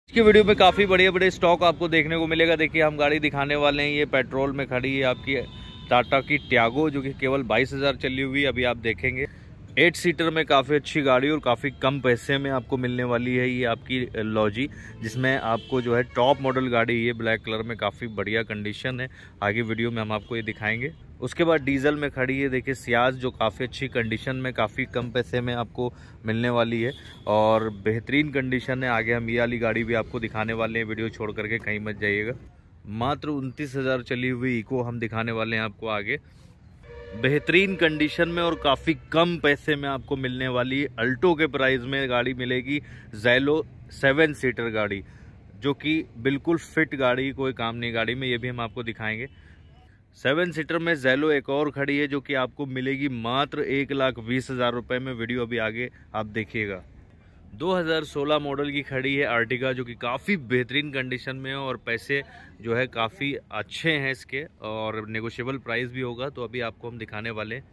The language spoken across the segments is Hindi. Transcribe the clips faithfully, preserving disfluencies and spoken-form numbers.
की वीडियो में काफ़ी बड़े बड़े स्टॉक आपको देखने को मिलेगा। देखिए हम गाड़ी दिखाने वाले हैं, ये पेट्रोल में खड़ी है आपकी टाटा की टियागो, जो कि केवल बाईस हज़ार चली हुई। अभी आप देखेंगे एट सीटर में काफ़ी अच्छी गाड़ी और काफ़ी कम पैसे में आपको मिलने वाली है ये आपकी लॉजी, जिसमें आपको जो है टॉप मॉडल गाड़ी, ये ब्लैक कलर में काफ़ी बढ़िया कंडीशन है। आगे वीडियो में हम आपको ये दिखाएंगे। उसके बाद डीजल में खड़ी है देखिए सियाज, जो काफ़ी अच्छी कंडीशन में काफ़ी कम पैसे में आपको मिलने वाली है और बेहतरीन कंडीशन है। आगे हम ये वाली गाड़ी भी आपको दिखाने वाले हैं, वीडियो छोड़ करके कहीं मत जाइएगा। मात्र उनतीस हज़ार चली हुई इको हम दिखाने वाले हैं आपको आगे, बेहतरीन कंडीशन में और काफ़ी कम पैसे में आपको मिलने वाली अल्टो के प्राइस में गाड़ी मिलेगी। ज़ैलो सेवन सीटर गाड़ी, जो कि बिल्कुल फिट गाड़ी, कोई काम नहीं गाड़ी में, ये भी हम आपको दिखाएंगे। सेवन सीटर में ज़ैलो एक और खड़ी है जो कि आपको मिलेगी मात्र एक लाख बीस हज़ार रुपये में। वीडियो अभी आगे आप देखिएगा। दो हज़ार सोलह मॉडल की खड़ी है आर्टिगा, जो कि काफ़ी बेहतरीन कंडीशन में है और पैसे जो है काफ़ी अच्छे हैं इसके और नेगोशिएबल प्राइस भी होगा। तो अभी आपको हम दिखाने वाले हैं।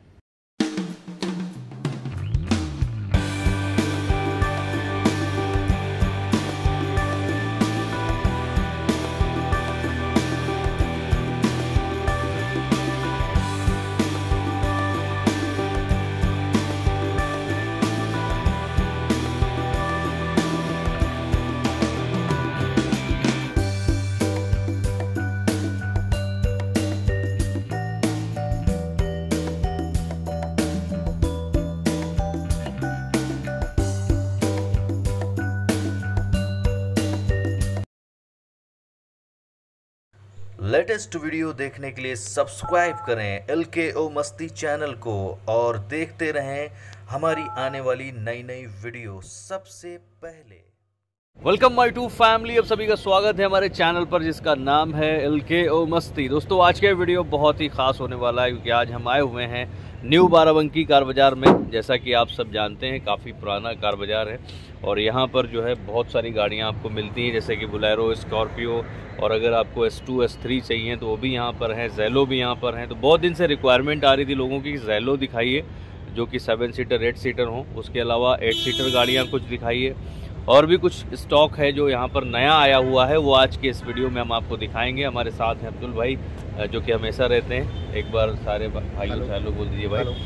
लेटेस्ट वीडियो देखने के लिए सब्सक्राइब करें एल के ओ मस्ती चैनल को और देखते रहें हमारी आने वाली नई नई वीडियो सबसे पहले। वेलकम माय टू फैमिली, अब सभी का स्वागत है हमारे चैनल पर जिसका नाम है एल के ओ मस्ती। दोस्तों आज का वीडियो बहुत ही खास होने वाला है, क्योंकि आज हम आए हुए हैं न्यू बाराबंकी कार बाज़ार में। जैसा कि आप सब जानते हैं काफ़ी पुराना कार बाज़ार है और यहाँ पर जो है बहुत सारी गाड़ियाँ आपको मिलती हैं, जैसे कि बोलेरो, स्कॉर्पियो, और अगर आपको एस टू एस थ्री चाहिए तो वो भी यहाँ पर हैं, ज़ैलो भी यहाँ पर हैं। तो बहुत दिन से रिक्वायरमेंट आ रही थी लोगों की, ज़ैलो दिखाइए जो कि सेवन सीटर एट सीटर हो, उसके अलावा एट सीटर गाड़ियाँ कुछ दिखाइए, और भी कुछ स्टॉक है जो यहाँ पर नया आया हुआ है, वो आज के इस वीडियो में हम आपको दिखाएंगे। हमारे साथ हैं अब्दुल भाई, जो कि हमेशा रहते हैं। एक बार सारे भाइयों से हेलो बोल दीजिए भाई।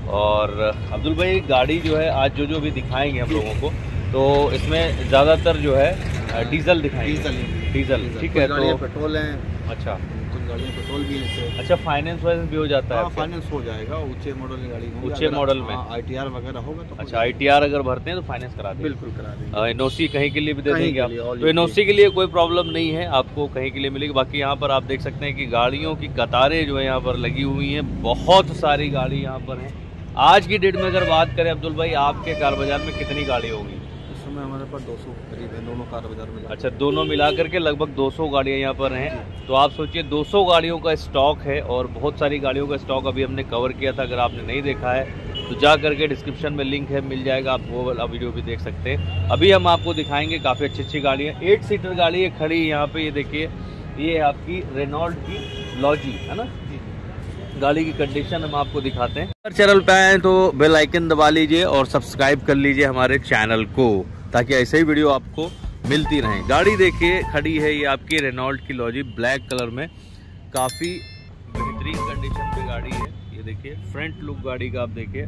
और अब्दुल भाई गाड़ी जो है आज जो जो भी दिखाएंगे हम लोगों को, तो इसमें ज़्यादातर जो है डीजल दिखाएंगे। डीजल डीजल ठीक है। तो पेट्रोल है, अच्छा कुछ गाड़ियाँ पेट्रोल भी है। अच्छा, फाइनेंस वाइनेंस भी हो जाता है? फाइनेंस हो जाएगा, ऊंचे मॉडल की गाड़ी, ऊंचे मॉडल में आई टी आर वगैरह होगा तो। अच्छा, आई टी आर अगर भरते हैं तो फाइनेंस करा देंगे? बिल्कुल करा देंगे। एन ओ सी कहीं के लिए भी दे देंगे आप? तो एन ओ सी के लिए कोई प्रॉब्लम नहीं है, आपको कहीं के लिए मिलेगी। बाकी यहाँ पर आप देख सकते हैं कि गाड़ियों की कतारें जो है यहाँ पर लगी हुई हैं, बहुत सारी गाड़ी यहाँ पर हैं। आज की डेट में अगर बात करें अब्दुल भाई, आपके कार बाजार में कितनी गाड़ी होगी इस समय? हमारे पास दो सौ करीब है दोनों कार बाजार में। अच्छा, दोनों मिला करके लगभग दो सौ गाड़ियाँ यहाँ पर हैं। तो आप सोचिए दो सौ गाड़ियों का स्टॉक है और बहुत सारी गाड़ियों का स्टॉक अभी हमने कवर किया था। अगर आपने नहीं देखा है तो जा करके डिस्क्रिप्शन में लिंक है, मिल जाएगा, आप वो वाला वीडियो भी देख सकते हैं। अभी हम आपको दिखाएंगे काफ़ी अच्छी अच्छी गाड़ियाँ। एट सीटर गाड़ी है खड़ी यहाँ पे, ये देखिए, ये आपकी रेनॉल्ट की लॉजी है ना। गाड़ी की कंडीशन हम आपको दिखाते हैं। अगर चैनल पे आए तो बेल आइकन दबा लीजिए और सब्सक्राइब कर लीजिए हमारे चैनल को, ताकि ऐसे ही वीडियो आपको मिलती रहें। गाड़ी देखिए खड़ी है, ये आपकी रेनॉल्ट की लॉजी ब्लैक कलर में, काफ़ी बेहतरीन कंडीशन पे गाड़ी है। ये देखिए फ्रंट लुक गाड़ी का आप देखिए।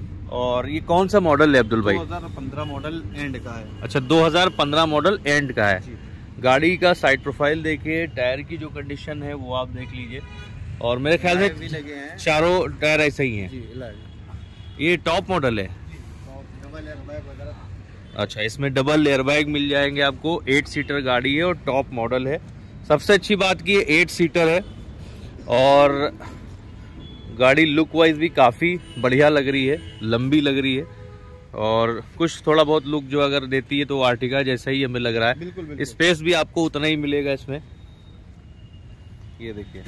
और ये कौन सा मॉडल है अब्दुल भाई? दो हज़ार पंद्रह मॉडल एंड का है। अच्छा, दो हज़ार पंद्रह मॉडल एंड का है। गाड़ी का साइड प्रोफाइल देखिए, टायर की जो कंडीशन है वो आप देख लीजिए, और मेरे ख्याल में भी लगे हैं, चारों टायर ऐसे ही हैं। ये टॉप मॉडल है। अच्छा, इसमें डबल एयरबैग मिल जाएंगे आपको। एट सीटर गाड़ी है और टॉप मॉडल है। सबसे अच्छी बात की एट सीटर है और गाड़ी लुक वाइज भी काफ़ी बढ़िया लग रही है, लंबी लग रही है, और कुछ थोड़ा बहुत लुक जो अगर देती है तो आर्टिगा जैसा ही हमें लग रहा है। बिल्कुल, बिल्कुल। स्पेस भी आपको उतना ही मिलेगा इसमें, ये देखिए।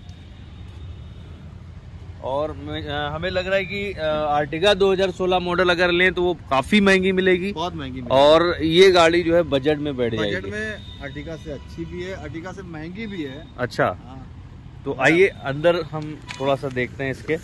और हमें लग रहा है कि आर्टिगा दो हज़ार सोलह मॉडल अगर लें तो वो काफी महंगी मिलेगी, बहुत महंगी मिलेगी। और ये गाड़ी जो है बजट में बैठ जाएगी। बजट में आर्टिगा से अच्छी भी है, आर्टिगा से महंगी भी है। अच्छा, हाँ। तो आइए अंदर हम थोड़ा सा देखते हैं इसके।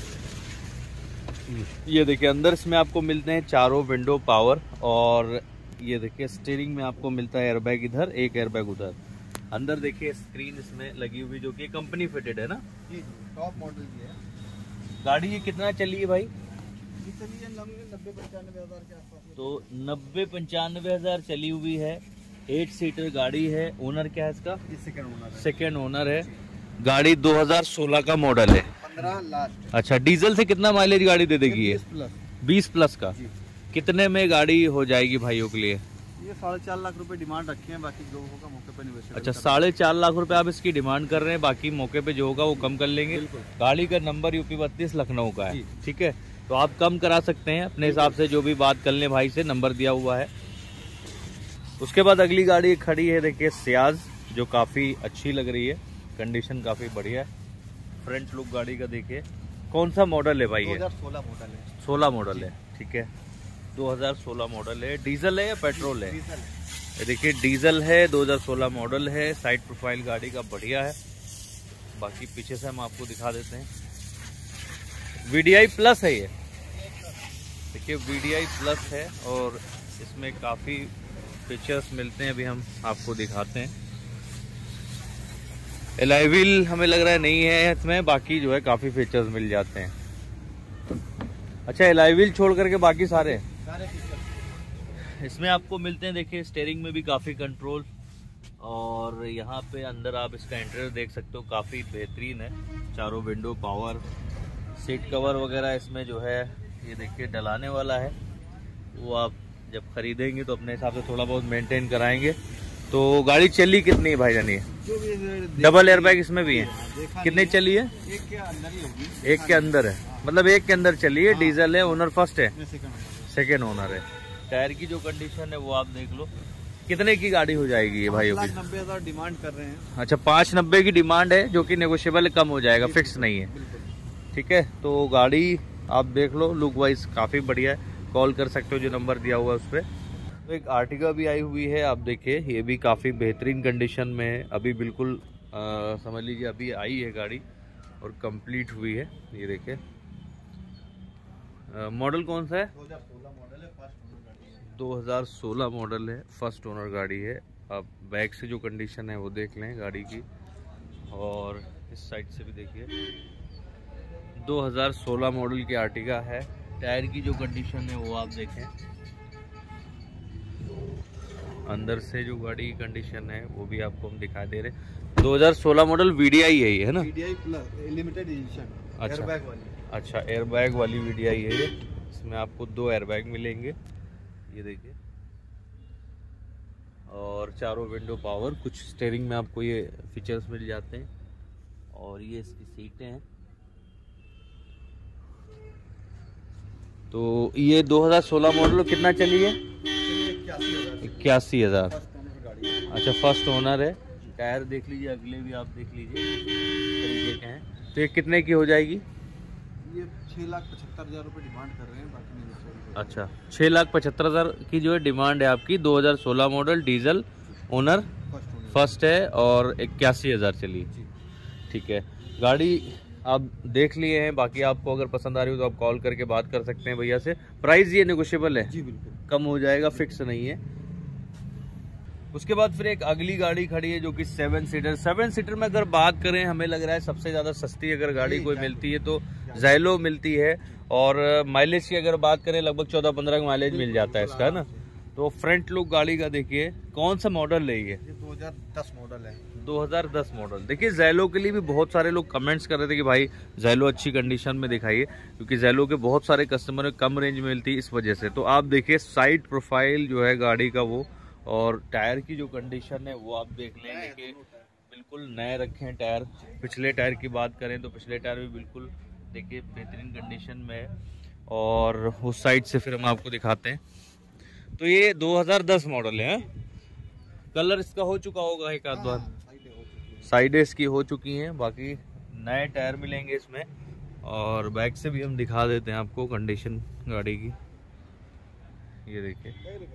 ये देखिए अंदर इसमें आपको मिलते हैं चारों विंडो पावर, और ये देखिए स्टीयरिंग में आपको मिलता है एयरबैग इधर, एक एयरबैग उधर। अंदर देखिए स्क्रीन इसमें लगी हुई जो कि कंपनी फिटेड है ना जी, टॉप मॉडल की है गाड़ी। ये कितना चली है भाई? ये चलिए नब्बे पंचानवे हजार के आसपास। तो नब्बे पंचानवे हजार चली हुई है, एट सीटर गाड़ी है। ओनर क्या है इसका? सेकंड ओनर है। सेकेंड ओनर है। गाड़ी दो हज़ार सोलह का मॉडल है। पंद्रह लास्ट। अच्छा, डीजल से कितना माइलेज गाड़ी दे देगी ये? प्लस बीस प्लस का। जी। कितने में गाड़ी हो जाएगी भाइयों के लिए? ये साढ़े चार लाख रुपए डिमांड रखे हैं, बाकी जो होगा मौके पे निवेश। अच्छा, साढ़े चार लाख रुपए आप इसकी डिमांड कर रहे हैं, बाकी मौके पे जो होगा वो कम कर लेंगे। गाड़ी का नंबर यूपी बत्तीस लखनऊ का है, ठीक है। तो आप कम करा सकते हैं अपने हिसाब से, जो भी बात कर लें भाई से, नंबर दिया हुआ है। उसके बाद अगली गाड़ी खड़ी है, देखिए सियाज, जो काफ़ी अच्छी लग रही है, कंडीशन काफ़ी बढ़िया है। फ्रंट लुक गाड़ी का देखिए। कौन सा मॉडल है भाई ये? दो हज़ार सोलह मॉडल है। सोलह मॉडल है, ठीक है। दो हज़ार सोलह मॉडल है। डीजल है या पेट्रोल है? ये देखिए डीजल है, दो हज़ार सोलह मॉडल है। साइड प्रोफाइल गाड़ी का बढ़िया है। बाकी पीछे से हम आपको दिखा देते हैं। वीडीआई प्लस है ये, देखिए वीडीआई प्लस है और इसमें काफ़ी फीचर्स मिलते हैं, अभी हम आपको दिखाते हैं। एलॉय व्हील हमें लग रहा है नहीं है इसमें, बाकी जो है काफ़ी फीचर्स मिल जाते हैं। अच्छा, एलॉय व्हील छोड़ करके बाकी सारे इसमें आपको मिलते हैं। देखिए स्टीयरिंग में भी काफ़ी कंट्रोल, और यहाँ पे अंदर आप इसका इंटीरियर देख सकते हो, काफ़ी बेहतरीन है। चारों विंडो पावर, सीट कवर वगैरह इसमें जो है ये देखिए डलाने वाला है, वो आप जब खरीदेंगे तो अपने हिसाब से थोड़ा बहुत मेंटेन कराएंगे। तो गाड़ी चली कितनी है भाईजान? ये डबल एयरबैग इसमें भी है। कितनी चली है? एक के अंदर ही होगी। एक के अंदर है, मतलब एक के अंदर चली है। डीजल है, ओनर फर्स्ट है, सेकेंड ओनर है। टायर की जो कंडीशन है वो आप देख लो। कितने की गाड़ी हो जाएगी ये भाई? नब्बे हजार डिमांड कर रहे हैं। अच्छा, पाँच नब्बे की डिमांड है, जो कि नेगोशिएबल कम हो जाएगा, फिक्स नहीं है, ठीक है। तो गाड़ी आप देख लो, लुक वाइज काफ़ी बढ़िया है। कॉल कर सकते हो जो नंबर दिया हुआ है उस पर। तो एक आर्टिगा भी आई हुई है, आप देखिए, ये भी काफ़ी बेहतरीन कंडीशन में है। अभी बिल्कुल आ, समझ लीजिए अभी आई है गाड़ी और कंप्लीट हुई है। ये देखिए, मॉडल कौन सा है? दो हज़ार सोलह मॉडल है, फर्स्ट ओनर गाड़ी है। आप बैक से जो कंडीशन है वो देख लें गाड़ी की, और इस साइड से भी देखिए। दो हज़ार सोलह मॉडल की आर्टिगा है। टायर की जो कंडीशन है वो आप देखें। अंदर से जो गाड़ी की कंडीशन है वो भी आपको हम दिखा दे रहे हैं। दो हज़ार सोलह मॉडल वीडीआई है ये, है ना? VDI plus limited edition. अच्छा, एयरबैग वाली। अच्छा, एयरबैग वाली वीडीआई है ये। इसमें आपको दो एयरबैग मिलेंगे, ये देखिए, और चारों विंडो पावर। कुछ स्टीयरिंग में आपको ये फीचर्स मिल जाते हैं, और ये इसकी सीटें हैं। तो ये दो हज़ार सोलह मॉडल कितना चली है? इक्यासी हजार। अच्छा, फर्स्ट ओनर है। टायर देख लीजिए, अगले भी आप देख लीजिए तरीके के हैं। तो ये कितने की हो जाएगी? ये छः लाख पचहत्तर हजार रुपये डिमांड कर रहे हैं, बाकी नहीं। अच्छा, छः लाख पचहत्तर हजार की जो है डिमांड है आपकी। दो हज़ार सोलह मॉडल, डीजल, ओनर फर्स्ट है, और इक्यासी हजार चली, ठीक है। गाड़ी आप देख लिए हैं, बाकी आपको अगर पसंद आ रही हो तो आप कॉल करके बात कर सकते हैं भैया से। प्राइस ये नेगोशिएबल है? जी बिल्कुल, कम हो जाएगा, फिक्स नहीं है। उसके बाद फिर एक अगली गाड़ी खड़ी है जो कि सेवन सीटर। सेवन सीटर में अगर बात करें, हमें लग रहा है सबसे ज़्यादा सस्ती अगर गाड़ी कोई मिलती है तो ज़ैलो मिलती है, और माइलेज की अगर बात करें लगभग चौदह पंद्रह का माइलेज मिल जाता है इसका, है ना? तो फ्रंट लुक गाड़ी का देखिए। कौन सा मॉडल है ये? दो हज़ार दस मॉडल है। दो हज़ार दस मॉडल। देखिए ज़ैलो के लिए भी बहुत सारे लोग कमेंट्स कर रहे थे कि भाई ज़ैलो अच्छी कंडीशन में दिखाइए, क्योंकि ज़ैलो के बहुत सारे कस्टमर कम रेंज में मिलती है इस वजह से। तो आप देखिए साइड प्रोफाइल जो है गाड़ी का वो, और टायर की जो कंडीशन है वो आप देख लें कि बिल्कुल नए रखे हैं टायर। पिछले टायर की बात करें तो पिछले टायर भी बिल्कुल देखिए बेहतरीन कंडीशन में है, और उस साइड से फिर हम आपको दिखाते हैं। तो ये दो हज़ार दस मॉडल है। कलर इसका हो चुका होगा एक आध बार, साइडें इसकी हो चुकी हैं, बाकी नए टायर मिलेंगे इसमें। और बैक से भी हम दिखा देते हैं आपको कंडीशन गाड़ी की। ये देखिए,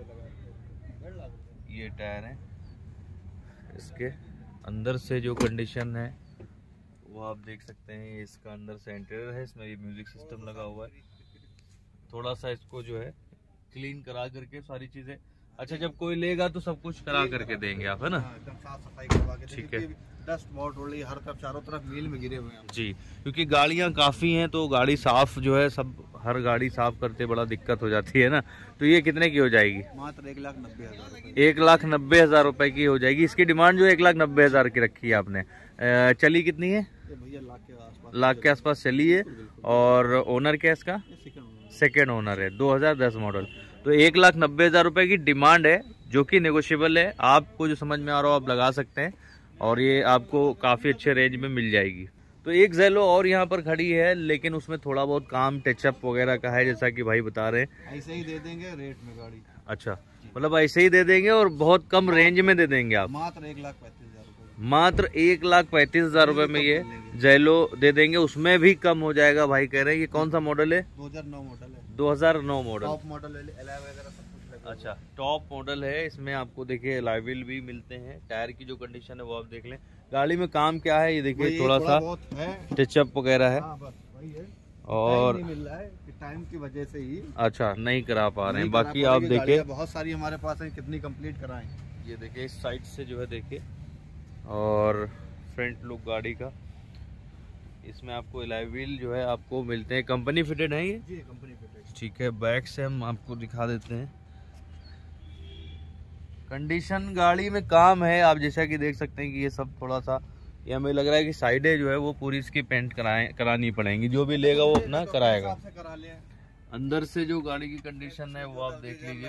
ये टायर है। इसके अंदर से जो कंडीशन है वो आप देख सकते हैं। ये इसका अंदर से इंटीरियर है, इसमें ये म्यूजिक सिस्टम लगा हुआ है। थोड़ा सा इसको जो है क्लीन करा करके सारी चीज़ें अच्छा, जब कोई लेगा तो सब कुछ करा करके देंगे आप, है ना? हाँ, एकदम साफ सफाई करवा के। ठीक है। डस्ट बहुत उड़ रही है हर तरफ, चारों तरफ मील में गिरे हुए हैं। जी, क्योंकि गाड़ियाँ काफ़ी हैं तो गाड़ी साफ जो है, सब हर गाड़ी साफ करते बड़ा दिक्कत हो जाती है ना। तो ये कितने की हो जाएगी? मात्र एक लाख नब्बे हजार एक लाख नब्बे हज़ार रुपए की हो जाएगी। इसकी डिमांड जो एक लाख नब्बे हज़ार की रखी है आपने। अ, चली कितनी है? भैया लाख के आसपास, लाख के आसपास चली है। और ओनर क्या है इसका? सेकेंड ओनर है, दो हज़ार दस मॉडल। तो एक लाख नब्बे हज़ार रुपए की डिमांड है, जो कि नेगोशिएबल है। आपको जो समझ में आ रहा हो आप लगा सकते हैं, और ये आपको काफ़ी अच्छे रेंज में मिल जाएगी। तो एक ज़ेलो और यहाँ पर खड़ी है, लेकिन उसमें थोड़ा बहुत काम टचअप वगैरह का है, जैसा कि भाई बता रहे हैं। ऐसे ही दे देंगे रेट में गाड़ी। अच्छा, मतलब ऐसे ही दे देंगे और बहुत कम रेंज में दे देंगे आप? मात्र एक लाख पैंतीस हजार रुपए मात्र एक लाख पैंतीस हजार रुपए में ये ज़ेलो दे देंगे। उसमें भी कम हो जाएगा भाई कह रहे हैं। ये कौन सा मॉडल है? दो हजार नौ मॉडल है। दो हज़ार नौ मॉडल। टॉप मॉडल है, एलॉय वगैरह सब कुछ लगा। अच्छा, टॉप मॉडल है। इसमें आपको देखिए अलॉय व्हील भी मिलते हैं। टायर की जो कंडीशन है वो आप देख लें। गाड़ी में काम क्या है ये देखिए, थोड़ा सा टचअप वगैरह है। हाँ, बस वही है। और नहीं मिल रहा है कि टाइम की वजह से ही अच्छा नहीं करा पा रहे हैं। बाकी आप देखिए देखिए बहुत सारी हमारे पास है, कितनी कंप्लीट कराएं। ये देखिए इस साइड से जो है देखिए, और फ्रंट लुक गाड़ी का। इसमें आपको अलॉय व्हील जो है आपको मिलते हैं, कंपनी फिटेड है ये। जी, कंपनी फिटेड। ठीक है, बैक से हम आपको दिखा देते हैं। कंडीशन गाड़ी में काम है, आप जैसा कि देख सकते हैं कि ये सब थोड़ा सा, ये हमें लग रहा है कि साइडें जो है वो पूरी इसकी पेंट कराए करानी पड़ेंगी। जो भी लेगा वो अपना कराएगा। अंदर से जो गाड़ी की कंडीशन है वो आप देख लीजिए।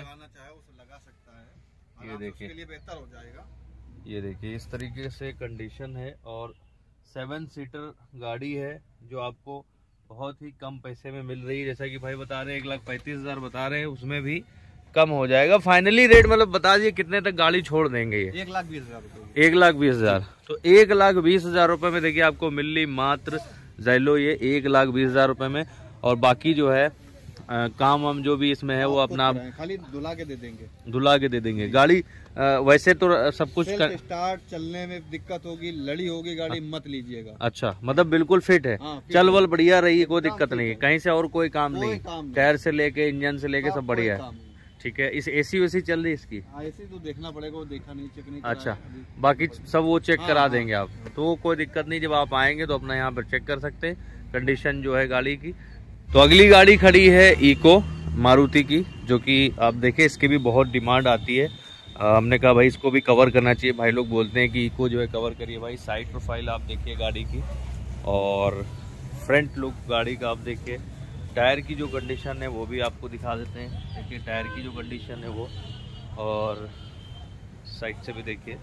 ये देखिए, बेहतर हो जाएगा। ये देखिए इस तरीके से कंडीशन है, और सेवन सीटर गाड़ी है जो आपको बहुत ही कम पैसे में मिल रही है। जैसा कि भाई बता रहे हैं एक लाख पैंतीस हजार बता रहे हैं, उसमें भी कम हो जाएगा। फाइनली रेट मतलब बता दिए कितने तक गाड़ी छोड़ देंगे ये? एक लाख बीस हजार एक लाख बीस हजार तो एक लाख बीस हजार रुपए में देखिए आपको मिल रही मात्र ज़ेलो ये एक लाख बीस हजार रुपए में। और बाकी जो है आ, काम हम जो भी इसमें है वो अपना खाली धुला के दे देंगे। धुला के दे देंगे गाड़ी। आ, वैसे तो सब कुछ कर... स्टार्ट चलने में दिक्कत होगी, लड़ी होगी गाड़ी, मत लीजिएगा। अच्छा, मतलब बिल्कुल फिट है। हाँ, चल वल बढ़िया रही है, कोई दिक्कत नहीं है कहीं से, और कोई काम नहीं, टायर से लेके इंजन से लेके सब बढ़िया है। ठीक है। इस एसी वैसी चल रही है इसकी? एसी तो देखना पड़ेगा, वो देखा नहीं, चेक नहीं। अच्छा, बाकी सब वो चेक करा देंगे आप, तो कोई दिक्कत नहीं। जब आप आएंगे तो अपना यहाँ पर चेक कर सकते हैं कंडीशन जो है गाड़ी की। तो अगली गाड़ी खड़ी है इको मारुति की, जो कि आप देखें इसकी भी बहुत डिमांड आती है। आ, हमने कहा भाई इसको भी कवर करना चाहिए। भाई लोग बोलते हैं कि इको जो है कवर करिए। भाई साइड प्रोफाइल आप देखिए गाड़ी की, और फ्रंट लुक गाड़ी का आप देखिए। टायर की जो कंडीशन है वो भी आपको दिखा देते हैं। देखिए टायर की जो कंडीशन है वो, और साइड से भी देखिए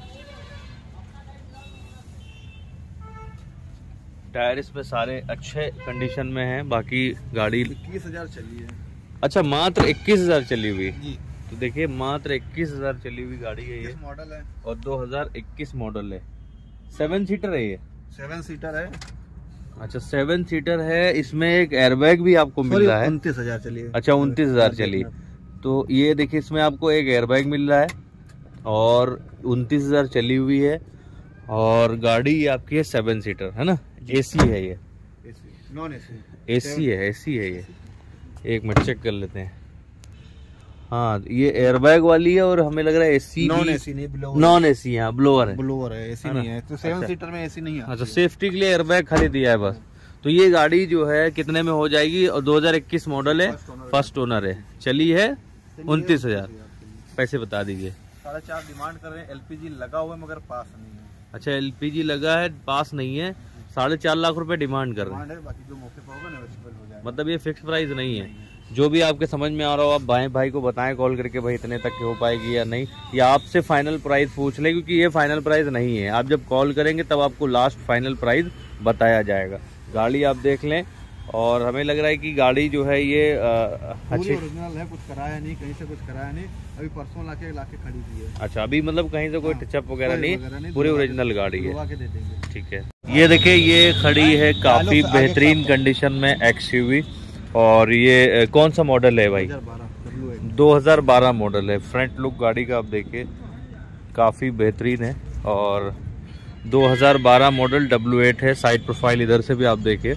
टायर इसमें सारे अच्छे कंडीशन में हैं। बाकी गाड़ी इक्कीस हजार चली है। अच्छा, मात्र इक्कीस हजार चली हुई जी। तो देखिए मात्र इक्कीस हजार चली हुई गाड़ी है ये, मॉडल है और दो हज़ार इक्कीस मॉडल है। सेवन सीटर है ये? सेवन सीटर है। अच्छा, सेवन सीटर है। इसमें एक एयरबैग भी आपको मिल रहा है। उनतीस हजार चली है। अच्छा, उनतीस हजार चली। तो ये देखिए इसमें आपको एक एयरबैग मिल रहा है, और उनतीस हजार चली हुई है, और गाड़ी आपकी है सेवन सीटर, है ना? एसी है ये? Non AC? एसी है, एसी है ये। एक मिनट चेक कर लेते हैं। हाँ, ये एयरबैग वाली है, और हमें लग रहा है एसी। नॉन एसी नहीं, ब्लोअर। नॉन एसी है, ब्लोअर है। ब्लोअर है, एसी नहीं है। तो सेवन सीटर में एसी नहीं है। अच्छा, सेफ्टी के लिए एयरबैग खाली दिया है बस। तो ये गाड़ी जो है कितने में हो जाएगी? और दो हज़ार इक्कीस मॉडल है, फर्स्ट ओनर है, चली है उनतीस हजार। पैसे बता दीजिए। साढ़े चार डिमांड कर रहे हैं। एलपीजी लगा हुआ है मगर पास नहीं है। अच्छा, एलपीजी लगा है, पास नहीं है। साढ़े चार लाख रुपए डिमांड कर रहे हैं। बाकी जो मौके पर होगा नेगोशिएबल हो जाएगा। मतलब ये फिक्स प्राइस नहीं है। जो भी आपके समझ में आ रहा हो आप भाई भाई को बताएं कॉल करके, भाई इतने तक हो पाएगी या नहीं, या आपसे फाइनल प्राइस पूछ लें, क्योंकि ये फाइनल प्राइस नहीं है। आप जब कॉल करेंगे तब आपको लास्ट फाइनल प्राइस बताया जाएगा। गाड़ी आप देख लें, और हमें लग रहा है कि गाड़ी जो है ये अच्छी ओरिजिनल है, कुछ कराया नहीं, कहीं से कुछ कराया नहीं। अभी परसों लाके लाके खड़ी हुई है। अच्छा, अभी मतलब कहीं से कोई टचअप वगैरह नहीं, पूरी ओरिजिनल गाड़ी है। के दे देंगे। ठीक है। ये देखिए ये खड़ी है काफी बेहतरीन कंडीशन में एक्सयूवी, और ये कौन सा मॉडल है भाई? दो हज़ार बारह मॉडल है। फ्रंट लुक गाड़ी का आप देखिए काफी बेहतरीन है, और दो हज़ार बारह मॉडल डब्ल्यू एट है। साइड प्रोफाइल इधर से भी आप देखिए।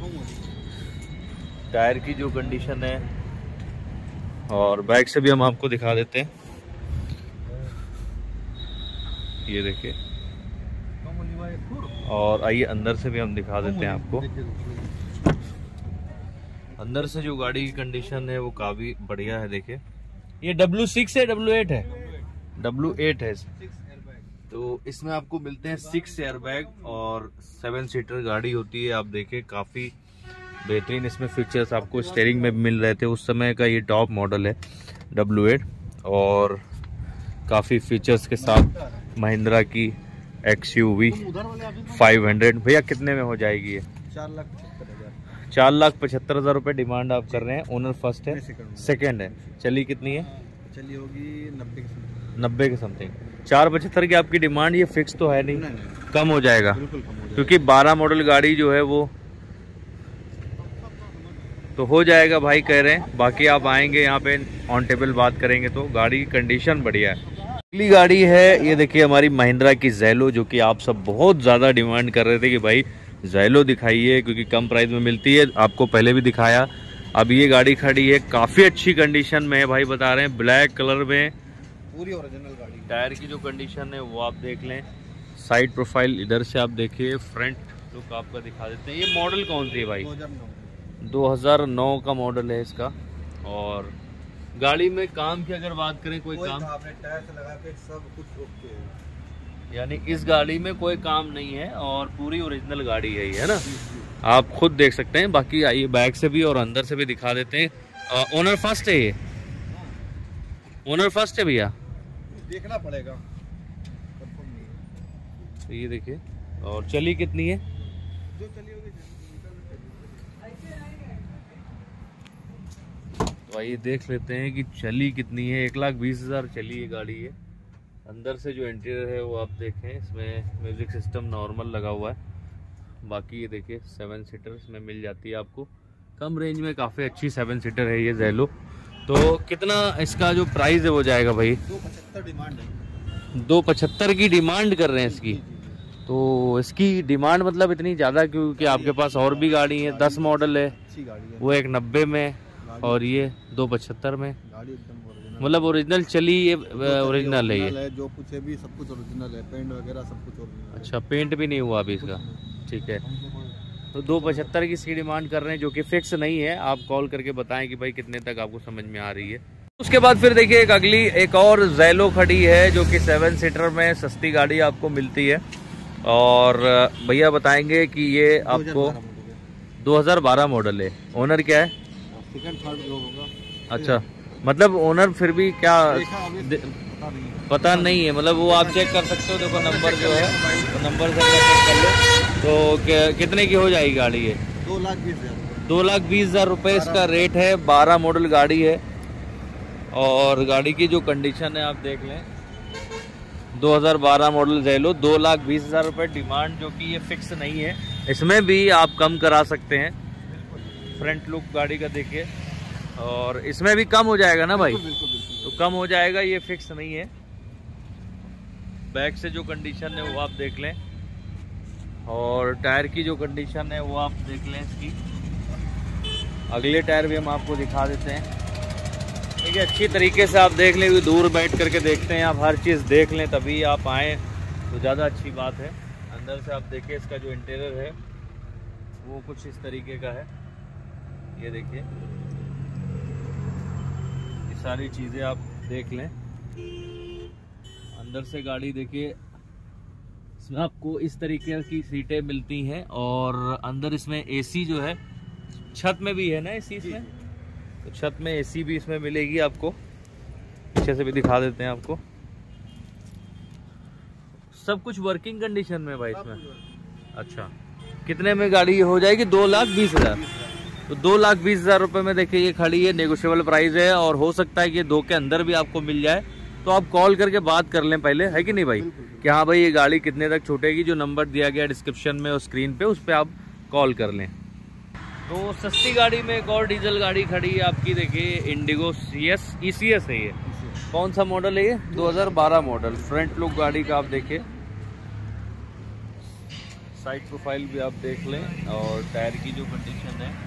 टायर की जो कंडीशन है, और बैक से भी हम आपको दिखा देते हैं। ये देखिए। और आइए अंदर से भी हम दिखा देते हैं आपको। अंदर से जो गाड़ी की कंडीशन है वो काफी बढ़िया है। देखिए ये डब्ल्यू सिक्स है, डब्ल्यू एट है, डब्ल्यू एट है। तो इसमें आपको मिलते हैं सिक्स एयरबैग और सेवन सीटर गाड़ी होती है। आप देखें काफी बेहतरीन इसमें फीचर्स आपको स्टीयरिंग में मिल रहे थे। उस समय का ये टॉप मॉडल है डब्ल्यू एट और काफी फीचर्स के साथ महिंद्रा की X U V five hundred. भैया कितने में हो जाएगी ये? चार लाख पचहत्तर हजार चार लाख पचहत्तर हजार रुपये डिमांड आप कर रहे हैं। ओनर फर्स्ट है, सेकंड है। चली कितनी है? चली होगी नब्बे के नब्बे के समथिंग। चार पचहत्तर की आपकी डिमांड, ये फिक्स तो है नहीं, नहीं, नहीं। कम हो जाएगा बिल्कुल कम हो जाएगा। क्योंकि बारह मॉडल गाड़ी जो है वो तो हो जाएगा भाई कह रहे हैं। बाकी आप आएंगे यहाँ पे ऑन टेबल बात करेंगे तो गाड़ी की कंडीशन बढ़िया है। अगली गाड़ी है ये देखिए हमारी महिंद्रा की ज़ैलो, जो कि आप सब बहुत ज़्यादा डिमांड कर रहे थे कि भाई ज़ैलो दिखाइए क्योंकि कम प्राइस में मिलती है। आपको पहले भी दिखाया। अब ये गाड़ी खड़ी है, काफ़ी अच्छी कंडीशन में है भाई, बता रहे हैं ब्लैक कलर में, पूरी ओरिजिनल गाड़ी। टायर की जो कंडीशन है वो आप देख लें। साइड प्रोफाइल इधर से आप देखिए, फ्रंट लुक आपका दिखा देते हैं। ये मॉडल कौन सी है भाई? दो हज़ार नौ का मॉडल है इसका। और गाड़ी में काम की अगर बात करें, कोई, कोई काम टायर से लगा के सब कुछ ओके है, यानी इस गाड़ी में कोई काम नहीं है और पूरी ओरिजिनल गाड़ी है ये, है ना? आप खुद देख सकते हैं। बाकी आइए बैक से भी और अंदर से भी दिखा देते हैं। ओनर फर्स्ट है ये? ओनर फर्स्ट है भैया? देखना पड़ेगा। तो ये देखिए। और चली कितनी है? जो चली होगी। तो आइए देख लेते हैं कि चली कितनी है। एक लाख बीस हजार चली ये गाड़ी है। अंदर से जो इंटीरियर है वो आप देखें, इसमें म्यूजिक सिस्टम नॉर्मल लगा हुआ है। बाकी ये देखिए सेवन सीटर इसमें मिल जाती है आपको कम रेंज में। काफ़ी अच्छी सेवन सीटर है ये ज़ैलो। तो कितना इसका जो प्राइस है वो जाएगा भाई? दो पचहत्तर डिमांड है। दो पचहत्तर की डिमांड कर रहे हैं इसकी। तो इसकी डिमांड मतलब इतनी ज़्यादा क्योंकि आपके पास और भी गाड़ी है, दस मॉडल है, वो एक नब्बे में और ये दो पचहत्तर में। गाड़ी एकदम मतलब ओरिजिनल चली ये ओरिजिनल है ये? जो कुछ है भी सब कुछ ओरिजिनल है, पेंट वगैरह सब कुछ ओरिजिनल। अच्छा, पेंट भी नहीं हुआ अभी इसका? ठीक है। तो दो पचहत्तर की इसकी डिमांड कर रहे हैं, जो कि फिक्स नहीं है। आप कॉल करके बताएं कि भाई कितने तक आपको समझ में आ रही है। उसके बाद फिर देखिए एक अगली एक और ज़ैलो खड़ी है, जो कि सेवन सीटर में सस्ती गाड़ी आपको मिलती है। और भैया बताएंगे कि ये आपको दो हज़ार बारह मॉडल है। ओनर क्या है? सेकंड थर्ड जो होगा। अच्छा, मतलब ओनर फिर भी क्या पता नहीं, पता नहीं है। मतलब वो आप चेक कर सकते हो। देखो नंबर जो है तो नंबर से चेक कर लो। तो कितने की हो जाएगी गाड़ी ये? दो लाख बीस हजार दो लाख बीस हजार रुपये इसका रेट है। बारह मॉडल गाड़ी है और गाड़ी की जो कंडीशन है आप देख लें। दो हज़ार बारह मॉडल ज़ैलो, दो लाख बीस हजार रुपये डिमांड, जो कि ये फिक्स नहीं है। इसमें भी आप कम करा सकते हैं। फ्रंट लुक गाड़ी का देखिए और इसमें भी कम हो जाएगा ना भाई? बिल्कुल, बिल्कुल, बिल्कुल। तो कम हो जाएगा, ये फिक्स नहीं है। बैक से जो कंडीशन है वो आप देख लें और टायर की जो कंडीशन है वो आप देख लें इसकी। अगले टायर भी हम आपको दिखा देते हैं। ठीक है, अच्छी तरीके से आप देख लें, दूर बैठ करके देखते हैं आप, हर चीज़ देख लें तभी आप आएँ तो ज़्यादा अच्छी बात है। अंदर से आप देखिए इसका जो इंटीरियर है वो कुछ इस तरीके का है। ये देखिए, ये सारी चीज़ें आप देख लें। अंदर से गाड़ी देखिए, इसमें आपको इस तरीके की सीटें मिलती हैं और अंदर इसमें एसी जो है, छत में भी है ना एसी इसमें, तो छत में एसी भी इसमें मिलेगी आपको। पीछे से भी दिखा देते हैं आपको। सब कुछ वर्किंग कंडीशन में भाई इसमें। अच्छा, कितने में गाड़ी हो जाएगी? दो लाख बीस हजार तो दो लाख बीस हजार रुपये में देखिए ये खड़ी है। नेगोशिएबल प्राइस है और हो सकता है कि दो के अंदर भी आपको मिल जाए। तो आप कॉल करके बात कर लें पहले, है कि नहीं भाई, कि हाँ भाई ये गाड़ी कितने तक छूटेगी। जो नंबर दिया गया डिस्क्रिप्शन में और स्क्रीन पे, उस पर आप कॉल कर लें। तो सस्ती गाड़ी में एक और डीजल गाड़ी खड़ी है आपकी, देखिए Indigo C S E C S है ये। कौन सा मॉडल है ये? दो हज़ार बारह मॉडल। फ्रंट लुक गाड़ी का आप देखिए, साइड प्रोफाइल भी आप देख लें और टायर की जो कंडीशन है,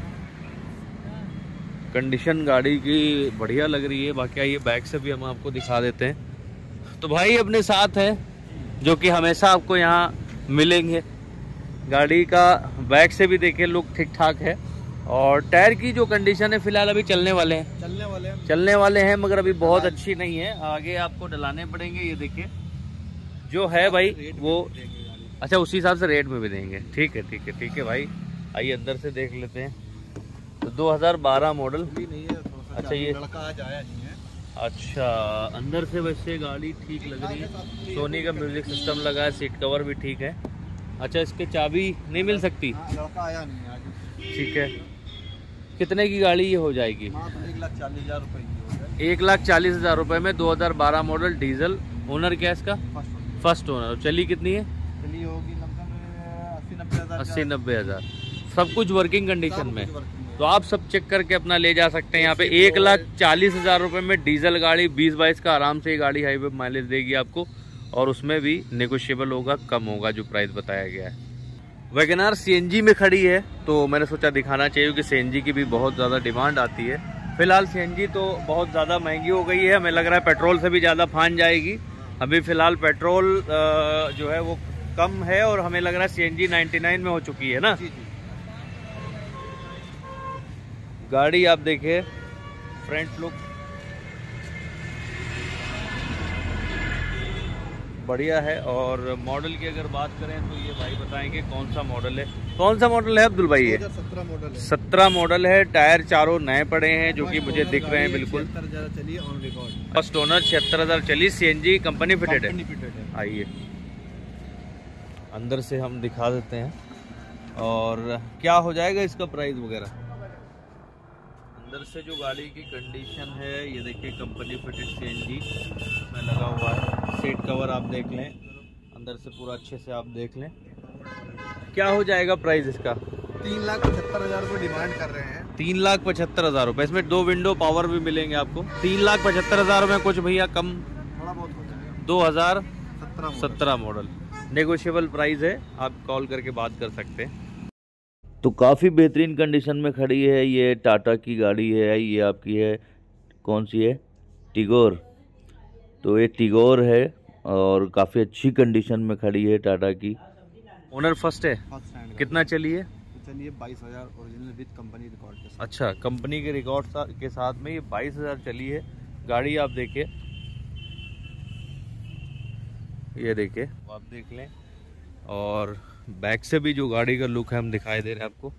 कंडीशन गाड़ी की बढ़िया लग रही है। बाकी आइए बैक से भी हम आपको दिखा देते हैं। तो भाई अपने साथ है जो कि हमेशा आपको यहाँ मिलेंगे। गाड़ी का बैक से भी देखिए लुक ठीक ठाक है। और टायर की जो कंडीशन है फिलहाल अभी चलने वाले हैं चलने वाले हैं चलने वाले हैं मगर अभी बहुत अच्छी नहीं है, आगे आपको डलाने पड़ेंगे। ये देखिए जो है भाई वो अच्छा उसी हिसाब से रेट में भी देंगे। ठीक है ठीक है ठीक है भाई, आइए अंदर से देख लेते हैं। तो दो हज़ार बारह मॉडल नहीं है, थोड़ा सा अच्छा ये लड़का आज आया नहीं है। अच्छा अंदर से वैसे गाड़ी ठीक लग रही है, सोनी का म्यूजिक सिस्टम लगा है, सीट कवर भी ठीक है। अच्छा इसके चाबी नहीं मिल सकती? हाँ, लड़का आया नहीं है आज। ठीक है, कितने की गाड़ी ये हो जाएगी? हाँ, तो एक लाख चालीस हजार रुपये की हो जाए। एक लाख चालीस हजार रुपये में दो हज़ार बारह मॉडल डीजल। ओनर क्या है इसका? First first owner. चली कितनी है? चलिए होगी लगभग अस्सी नब्बे हजार अस्सी नब्बे हजार सब कुछ वर्किंग कंडीशन में। तो आप सब चेक करके अपना ले जा सकते हैं यहाँ पे। एक लाख चालीस हजार रुपये में डीजल गाड़ी बीस बाईस का आराम से ये गाड़ी हाईवे माइलेज देगी आपको, और उसमें भी नेगोशिएबल होगा, कम होगा जो प्राइस बताया गया है। वैगनआर सीएनजी में खड़ी है तो मैंने सोचा दिखाना चाहिए कि सीएनजी की भी बहुत ज़्यादा डिमांड आती है। फिलहाल सीएनजी तो बहुत ज़्यादा महंगी हो गई है, हमें लग रहा है पेट्रोल से भी ज़्यादा फान जाएगी। अभी फ़िलहाल पेट्रोल जो है वो कम है और हमें लग रहा है सीएनजी निन्यानवे में हो चुकी है ना। गाड़ी आप देखिए, फ्रंट लुक बढ़िया है। और मॉडल की अगर बात करें तो ये भाई बताएंगे कौन सा मॉडल है। कौन सा मॉडल है अब्दुल भाई? ये सत्रह मॉडल है। सत्रह मॉडल है। टायर चारों नए पड़े हैं जो कि मुझे दिख रहे हैं बिल्कुल। फर्स्ट ओनर, छिहत्तर हजार चली, सीएनजी कंपनी फिटेड है। आइए अंदर से हम दिखा देते हैं और क्या हो जाएगा इसका प्राइस वगैरह। अंदर से जो गाड़ी की कंडीशन है ये देखिए, कंपनी फिटेड सीएनजी में लगा हुआ है। सीट कवर आप देख लें, अंदर से पूरा अच्छे से आप देख लें। क्या हो जाएगा प्राइस इसका? तीन लाख पचहत्तर हजार रुपये डिमांड कर रहे हैं। तीन लाख पचहत्तर हजार रुपये। इसमें दो विंडो पावर भी मिलेंगे आपको। तीन लाख पचहत्तर हजार में कुछ भैया कम थोड़ा बहुत हो जाएगा। दो हजार सत्रह सत्रह मॉडल नेगोशिएबल प्राइस है, आप कॉल करके बात कर सकते हैं। तो काफ़ी बेहतरीन कंडीशन में खड़ी है। ये टाटा की गाड़ी है, ये आपकी है कौन सी है? टिगोर। तो ये टिगोर है और काफ़ी अच्छी कंडीशन में खड़ी है टाटा की। ओनर फर्स्ट है। First hand. कितना चली है? चलिए बाईस हजार ओरिजिनल विद कंपनी रिकॉर्ड के साथ। अच्छा, कंपनी के रिकॉर्ड के साथ में ये बाईस हजार चली है गाड़ी। आप देखिए, ये देखिए आप देख लें। और बैक से भी जो गाड़ी का लुक है हम दिखाई दे रहे हैं आपको।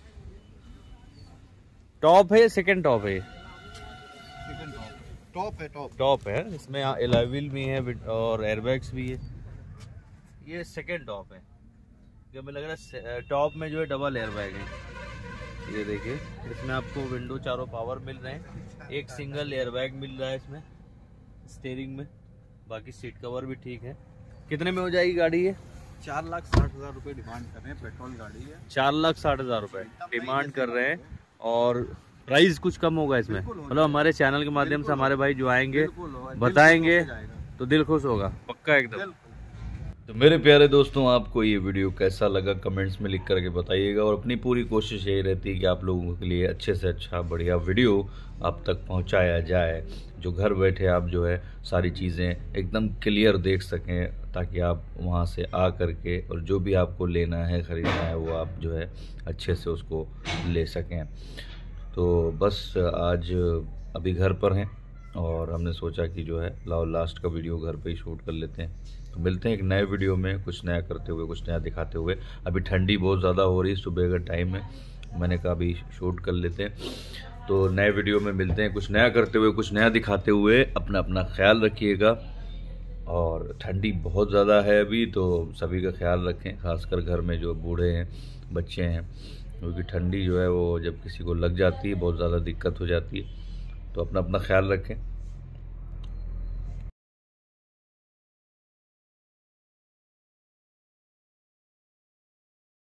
टॉप है, सेकंड टॉप है? सेकंड टॉप टॉप है। टॉप टॉप है। इसमें एलॉय व्हील भी है और एयरबैग्स भी है। ये सेकंड टॉप है। जब मुझे लग रहा है टॉप में जो है डबल एयरबैग है। ये देखिए, इसमें आपको विंडो चारों पावर मिल रहे हैं, एक सिंगल एयरबैग मिल रहा है इसमें स्टीयरिंग में। बाकी सीट कवर भी ठीक है। कितने में हो जाएगी गाड़ी ये? चार लाख साठ हजार रुपये डिमांड कर रहे हैं। पेट्रोल गाड़ी है। चार लाख साठ हजार रुपये डिमांड कर रहे हैं और प्राइस कुछ कम होगा इसमें। मतलब हमारे चैनल के माध्यम से हमारे भाई जो आएंगे बताएंगे तो दिल खुश होगा पक्का एकदम। तो मेरे प्यारे दोस्तों, आपको ये वीडियो कैसा लगा कमेंट्स में लिख करके बताइएगा। और अपनी पूरी कोशिश यही रहती है कि आप लोगों के लिए अच्छे से अच्छा बढ़िया वीडियो आप तक पहुंचाया जाए, जो घर बैठे आप जो है सारी चीज़ें एकदम क्लियर देख सकें, ताकि आप वहां से आ करके और जो भी आपको लेना है ख़रीदना है वो आप जो है अच्छे से उसको ले सकें। तो बस आज अभी घर पर हैं और हमने सोचा कि जो है लाओ लास्ट का वीडियो घर पे ही शूट कर लेते हैं। तो मिलते हैं एक नए वीडियो में, कुछ नया करते हुए, कुछ नया दिखाते हुए। अभी ठंडी बहुत ज़्यादा हो रही, सुबह का टाइम है, मैंने कहा अभी शूट कर लेते हैं। तो नए वीडियो में मिलते हैं, कुछ नया करते हुए, कुछ नया दिखाते हुए। अपना अपना ख्याल रखिएगा। और ठंडी बहुत ज़्यादा है अभी, तो सभी का ख्याल रखें, खासकर घर में जो बूढ़े हैं, बच्चे हैं, क्योंकि ठंडी जो है वो जब किसी को लग जाती है बहुत ज़्यादा दिक्कत हो जाती है। तो अपना अपना ख्याल रखें।